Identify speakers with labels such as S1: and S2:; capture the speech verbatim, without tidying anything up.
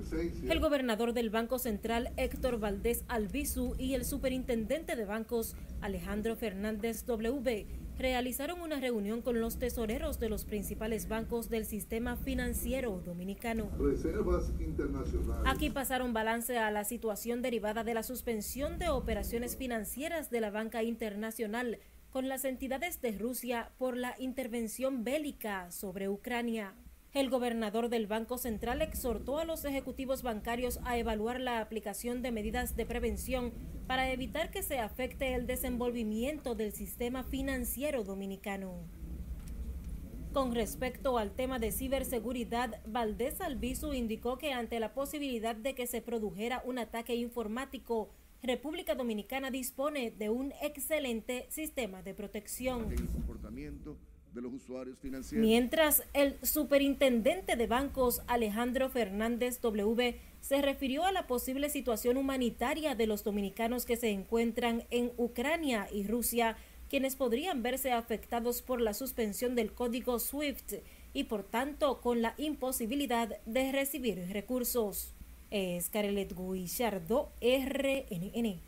S1: presencia.
S2: El gobernador del Banco Central, Héctor Valdés Albizu, y el superintendente de bancos, Alejandro Fernández W B, realizaron una reunión con los tesoreros de los principales bancos del sistema financiero dominicano.
S1: Reservas internacionales.
S2: Aquí pasaron balance a la situación derivada de la suspensión de operaciones financieras de la banca internacional con las entidades de Rusia por la intervención bélica sobre Ucrania. El gobernador del Banco Central exhortó a los ejecutivos bancarios a evaluar la aplicación de medidas de prevención para evitar que se afecte el desenvolvimiento del sistema financiero dominicano. Con respecto al tema de ciberseguridad, Valdés Albizu indicó que ante la posibilidad de que se produjera un ataque informático, República Dominicana dispone de un excelente sistema de protección.
S3: El comportamiento de los usuarios financieros.
S2: Mientras el superintendente de bancos, Alejandro Fernández W B, se refirió a la posible situación humanitaria de los dominicanos que se encuentran en Ucrania y Rusia, quienes podrían verse afectados por la suspensión del código SWIFT y por tanto con la imposibilidad de recibir recursos. Es Carelet Guillardo, R N N.